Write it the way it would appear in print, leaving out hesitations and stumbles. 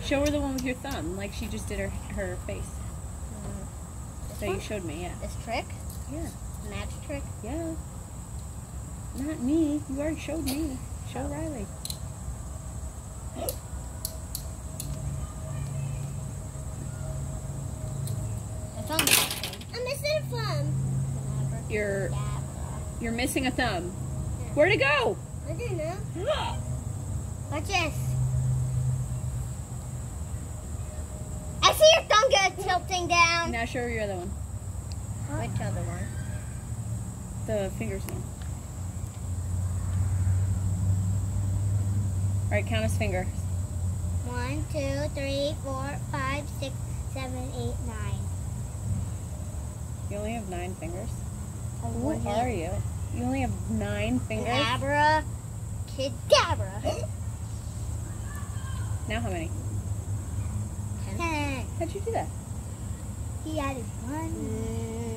Show her the one with your thumb, like she just did her face. So one? you showed me, yeah. This trick? Yeah. Magic trick? Yeah. Not me. You already showed me. Show Riley. The thumb's missing. I'm missing a thumb. You're missing a thumb. Where'd it go? I don't know. Watch this. I see your thumb go tilting down. Now show her your other one. Which other one? The fingers one. Alright, count his fingers. 1, 2, 3, 4, 5, 6, 7, 8, 9. You only have 9 fingers? Who Who are you? You only have 9 fingers? Abra, Kedabra. Now how many? 10. How'd you do that? He added 1.